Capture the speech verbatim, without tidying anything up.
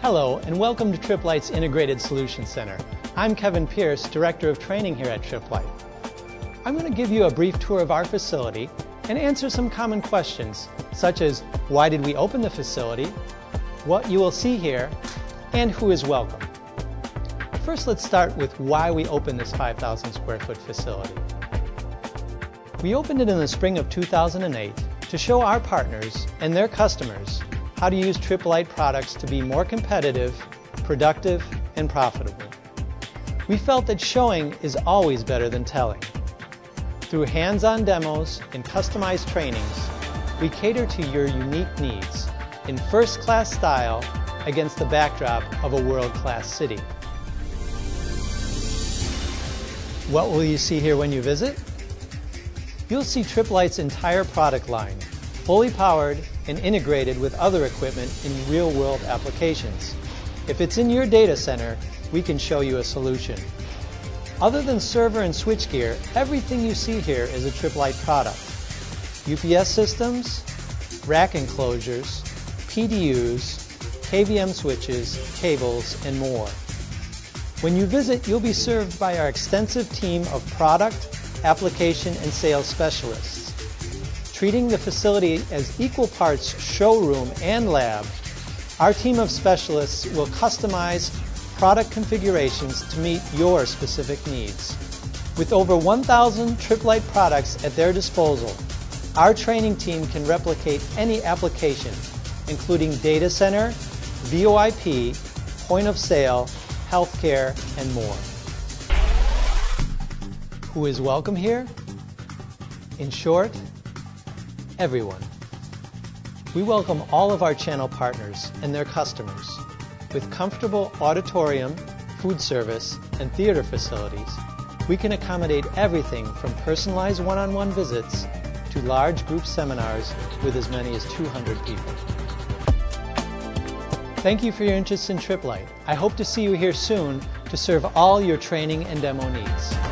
Hello, and welcome to Tripp Lite's Integrated Solution Center. I'm Kevin Pierce, Director of Training here at Tripp Lite. I'm going to give you a brief tour of our facility and answer some common questions, such as why did we open the facility, what you will see here, and who is welcome. First, let's start with why we opened this five thousand square foot facility. We opened it in the spring of two thousand eight to show our partners and their customers how to use Tripp Lite products to be more competitive, productive, and profitable. We felt that showing is always better than telling. Through hands-on demos and customized trainings, we cater to your unique needs in first-class style against the backdrop of a world-class city. What will you see here when you visit? You'll see Tripp Lite's entire product line, fully powered and integrated with other equipment in real-world applications. If it's in your data center, we can show you a solution. Other than server and switchgear, everything you see here is a Tripp Lite product. U P S systems, rack enclosures, P D Us, K V M switches, cables, and more. When you visit, you'll be served by our extensive team of product, application, and sales specialists. Treating the facility as equal parts showroom and lab, our team of specialists will customize product configurations to meet your specific needs. With over one thousand Tripp Lite products at their disposal, our training team can replicate any application, including data center, V O I P, point of sale, healthcare, and more. Who is welcome here? In short, everyone. We welcome all of our channel partners and their customers. With comfortable auditorium, food service, and theater facilities, we can accommodate everything from personalized one-on-one visits to large group seminars with as many as two hundred people. Thank you for your interest in Tripp Lite. I hope to see you here soon to serve all your training and demo needs.